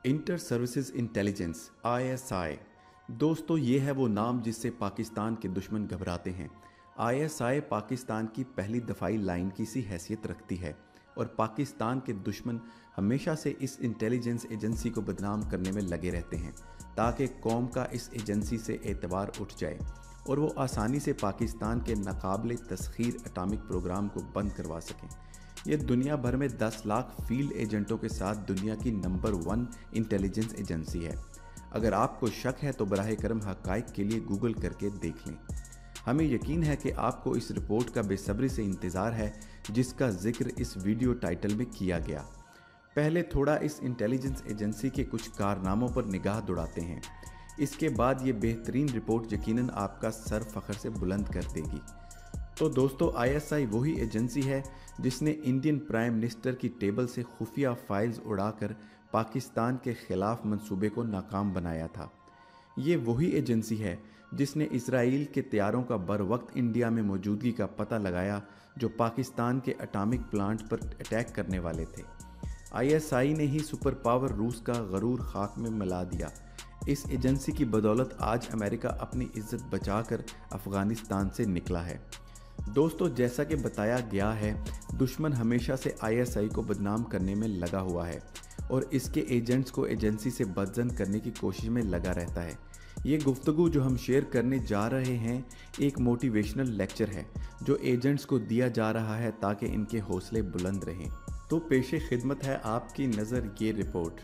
Inter services intelligence ISI। दोस्तों ये है वो नाम जिससे पाकिस्तान के दुश्मन घबराते हैं। ISI पाकिस्तान की पहली दफाई लाइन की सी हैसियत रखती है और पाकिस्तान के दुश्मन हमेशा से इस इंटेलिजेंस एजेंसी को बदनाम करने में लगे रहते हैं ताकि कौम का इस एजेंसी से एतबार उठ जाए और वो आसानी से पाकिस्तान के नाकाबिले तस्खीर एटॉमिक प्रोग्राम को बंद करवा सकें। ये दुनिया भर में 10 लाख फील्ड एजेंटों के साथ दुनिया की नंबर 1 इंटेलिजेंस एजेंसी है। अगर आपको शक है तो बराह करम हक़ाइक़ के लिए गूगल करके देख लें। हमें यकीन है कि आपको इस रिपोर्ट का बेसब्री से इंतज़ार है जिसका जिक्र इस वीडियो टाइटल में किया गया। पहले थोड़ा इस इंटेलिजेंस एजेंसी के कुछ कारनामों पर निगाह दौड़ाते हैं। इसके बाद ये बेहतरीन रिपोर्ट यकीनन आपका सर फ़ख्र से बुलंद कर देगी। तो दोस्तों ISI वही एजेंसी है जिसने इंडियन प्राइम मिनिस्टर की टेबल से खुफिया फाइल्स उड़ाकर पाकिस्तान के खिलाफ मंसूबे को नाकाम बनाया था। ये वही एजेंसी है जिसने इजराइल के तैयारों का बर वक्त इंडिया में मौजूदगी का पता लगाया जो पाकिस्तान के एटॉमिक प्लांट पर अटैक करने वाले थे। ISI ने ही सुपर पावर रूस का गरूर खाक में मिला दिया। इस एजेंसी की बदौलत आज अमेरिका अपनी इज्जत बचाकर अफगानिस्तान से निकला है। दोस्तों जैसा कि बताया गया है, दुश्मन हमेशा से ISI को बदनाम करने में लगा हुआ है और इसके एजेंट्स को एजेंसी से बदजन करने की कोशिश में लगा रहता है। ये गुफ्तगू जो हम शेयर करने जा रहे हैं एक मोटिवेशनल लेक्चर है जो एजेंट्स को दिया जा रहा है ताकि इनके हौसले बुलंद रहें। तो पेशे खिदमत है आपकी नज़र ये रिपोर्ट।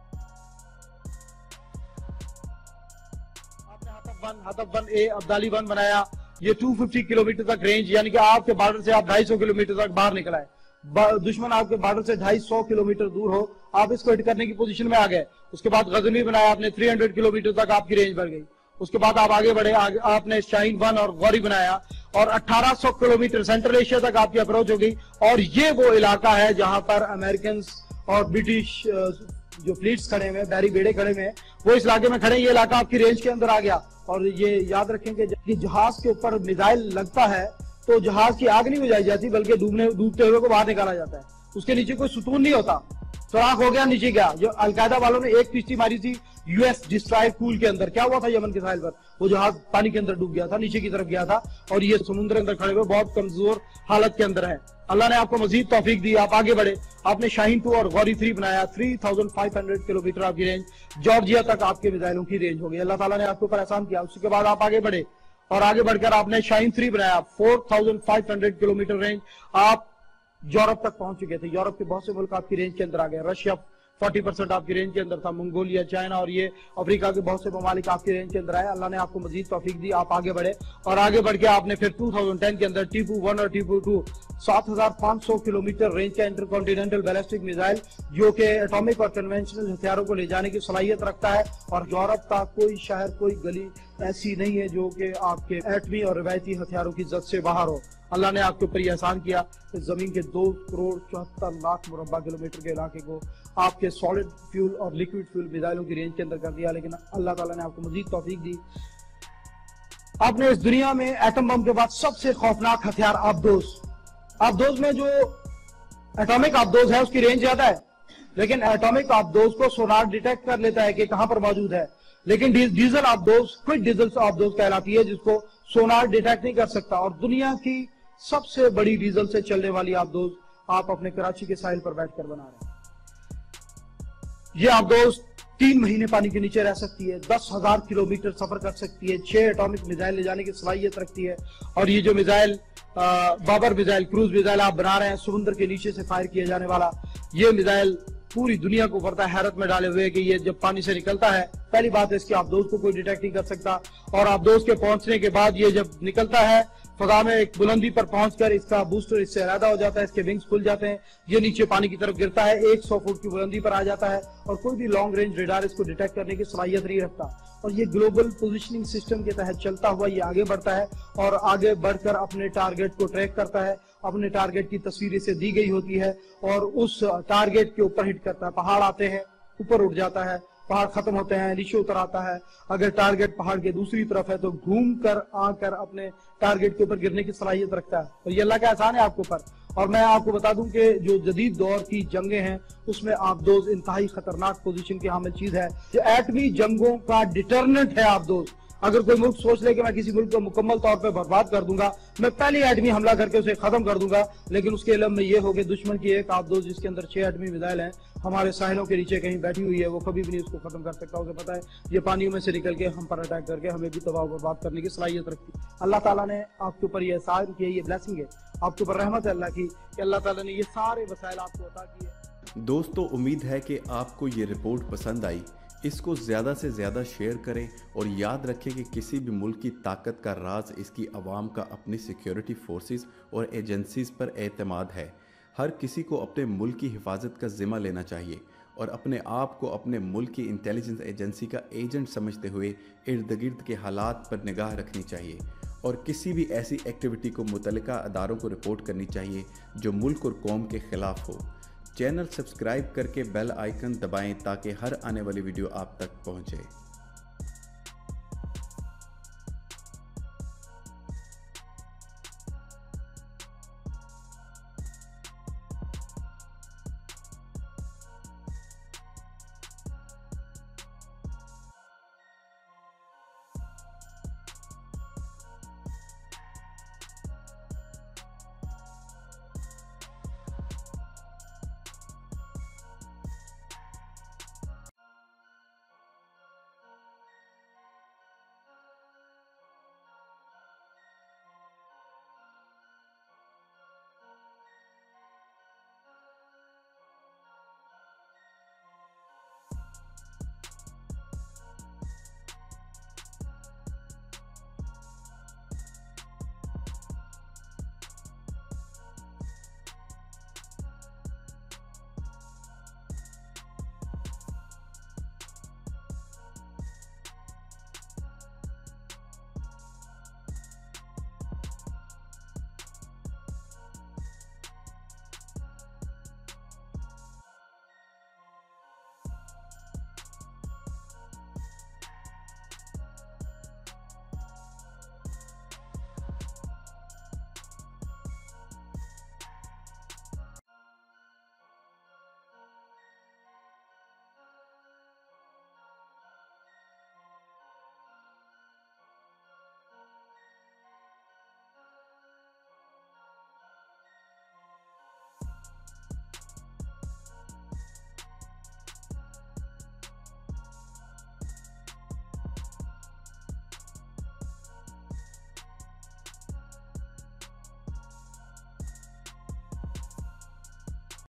आपने हतफ 1A अब्दाली 1 बनाया। ये 250 किलोमीटर तक रेंज, यानी कि आपके बॉर्डर से आप 250 किलोमीटर तक बाहर निकला है। दुश्मन आपके बॉर्डर से 250 किलोमीटर दूर हो, आप इसको हिट करने की पोजीशन में आ गए। उसके बाद गजनी बनाया आपने, 300 किलोमीटर तक आपकी रेंज बढ़ गई। उसके बाद आप आगे बढ़े, आपने शाहीन 1 और गौरी बनाया और 1800 किलोमीटर सेंट्रल एशिया तक आपकी अप्रोच हो गई। और ये वो इलाका है जहां पर अमेरिकन और ब्रिटिश जो फ्लीट्स खड़े हुए, बहरी बेड़े खड़े हुए, वो इस इलाके में खड़े। ये इलाका आपकी रेंज के अंदर आ गया। और ये याद रखें कि जब जहाज के ऊपर मिसाइल लगता है तो जहाज की आग नहीं बुझाई जाती बल्कि डूबते हुए को बाहर निकाला जाता है। उसके नीचे कोई सुतून नहीं होता, सुराख हो गया, नीचे गया। जो अलकायदा वालों ने एक किश्ती मारी थी US डिस्ट्रॉयर कूल के अंदर, क्या हुआ था यमन के साहिल पर, वो जहाज पानी के अंदर डूब गया था, नीचे की तरफ गया था और ये समुद्र के अंदर खड़े हुए बहुत कमजोर हालत के अंदर है। अल्लाह ने आपको मजीद तौफीक दी, आप आगे बढ़े। आपने शाहीन 2 और गौरी 3 बनाया। 3500 किलोमीटर आपकी रेंज, जॉर्जिया तक आपके मिसाइलों की रेंज हो गई। अल्लाह ताला ने आपके ऊपर एहसान किया। उसके बाद आप आगे बढ़े और आगे बढ़कर आपने शाहीन 3 बनाया। 4500 किलोमीटर रेंज, आप यूरोप तक पहुंच चुके थे। यूरोप के बहुत से मुल्क आपकी रेंज के अंदर आ गए। रशिया 40% आपकी रेंज के अंदर था, मंगोलिया, चाइना और ये अफ्रीका के बहुत से ममालिक आपकी रेंज के अंदर आए। अल्लाह ने आपको मजीद तौफीक दी, आप आगे बढ़े और आगे बढ़ के आपने फिर 2010 के अंदर टीपू 1 और टीपू 2 7500 किलोमीटर रेंज का इंटरकॉन्टिनेंटल बैलिस्टिक मिसाइल जो कि एटॉमिक और कन्वेंशनल हथियारों को ले जाने की सलाहियत रखता है। और यूरोप का कोई शहर, कोई गली ऐसी नहीं है जो कि आपके एटमी और रवायती हथियारों की जद से बाहर हो। अल्लाह ने आपके ऊपर यह एहसान किया इस जमीन के 2 करोड़ 74 लाख मुरब्बा किलोमीटर के इलाके को आपके सॉलिड फ्यूल और लिक्विड फ्यूल मिसाइलों की रेंज के अंदर कर दिया। लेकिन अल्लाह ताला ने आपको मजीद तौफीक दी। आपने इस दुनिया में एटम बम के बाद सबसे खौफनाक हथियार आबदोज में जो एटॉमिक आबदोज है उसकी रेंज ज्यादा है, लेकिन एटॉमिक आबदोज को सोनार डिटेक्ट कर लेता है कि कहां पर मौजूद है। लेकिन डीजल आबदोज क्विक डीजल आबदोज कहलाती है जिसको सोनार डिटेक्ट नहीं कर सकता। और दुनिया की सबसे बड़ी डीजल से चलने वाली आबदोज आप अपने कराची के साहिल पर बैठकर बना रहे हैं। ये आबदोज 3 महीने पानी के नीचे रह सकती है, 10,000 किलोमीटर सफर कर सकती है, 6 एटॉमिक मिसाइल ले जाने की सलाहियत रखती है। और ये जो missile Babur missile, cruise missile आप बना रहे हैं समुद्र के नीचे से फायर किया जाने वाला, ये मिसाइल पूरी दुनिया को करता है हैरत में डाले हुए कि ये जब पानी से निकलता है, पहली बात है इसकी आबदोज को कोई डिटेक्ट नहीं कर सकता। और आबदोज के पहुंचने के बाद ये जब निकलता है फजा में एक बुलंदी पर पहुंचकर इसका बूस्टर इससे अलहदा हो जाता है, इसके विंग्स खुल जाते हैं, ये नीचे पानी की तरफ गिरता है, 100 फुट की बुलंदी पर आ जाता है और कोई भी लॉन्ग रेंज रेडार इसको डिटेक्ट करने की सलाहियत नहीं रखता। और ये ग्लोबल पोजीशनिंग सिस्टम के तहत चलता हुआ ये आगे बढ़ता है और आगे बढ़कर अपने टारगेट को ट्रैक करता है। अपने टारगेट की तस्वीर इसे दी गई होती है और उस टारगेट के ऊपर हिट करता है। पहाड़ आते हैं, ऊपर उठ जाता है, पहाड़ खत्म होते हैं, नीचे उतर आता है। अगर टारगेट पहाड़ के दूसरी तरफ है तो घूम कर आकर अपने टारगेट के ऊपर गिरने की सलाहियत रखता है। और ये अल्लाह का एहसान है आपके ऊपर। اور میں آپ کو بتا دوں کہ جو جدید دور کی جنگیں ہیں اس میں آبدوز انتہائی خطرناک پوزیشن کی حامل چیز ہے. جو ایٹمی جنگوں کا ڈیٹرنٹ ہے آبدوز. اگر کوئی ملک سوچ لے کہ میں کسی ملک کو مکمل طور پہ برباد کر دوں گا, میں پہلی ایٹمی حملہ کر کے اسے ختم کر دوں گا, لیکن اس کے علم میں یہ ہو کہ دشمن کی ایک آبدوز جس کے اندر 6 ایٹمی میزائل ہیں ہمارے ساحلوں کے نیچے کہیں بیٹھی ہوئی ہے, وہ کبھی بھی نہیں اس کو ختم کر سکتا. اسے پتا ہے یہ پانیوں میں سے نکل کے ہم پر اٹیک کر کے ہمیں بھی تباہ و برباد کرنے کی صلاحیت رکھتی. اللہ تعالیٰ نے آپ کے اوپر یہ احسان کیا, یہ بلیسنگ ہے آپ کے اوپر, رحمت ہے اللہ کی کہ اللہ تعالیٰ نے یہ سارے وسائل آپ کو عطا کیے. دوستو امید ہے کہ آپ کو یہ رپورٹ پسند آئی. اس کو زیادہ سے زیادہ شیئر کریں اور یاد رکھیں کہ کسی بھی ملک کی طاقت کا راز اس کی عوام کا اپنی سیکیورٹی فورسز اور ایجنسیز پر اعتماد ہے. ہر کسی کو اپنے ملک کی حفاظت کا ذمہ لینا چاہیے اور اپنے آپ کو اپنے ملک کی انٹیلیجنس ایجنسی کا ایجنٹ سمجھتے ہوئے ارد گرد کے حالات پر نگاہ رکھنی چاہیے اور کسی بھی ایسی ایکٹیویٹی کو متعلقہ اداروں کو رپورٹ کرنی چاہیے جو ملک اور قوم کے خلاف ہو. چینل سبسکرائب کر کے بیل آئیکن دبائیں تاکہ ہر آنے والی ویڈیو آپ تک پہنچے.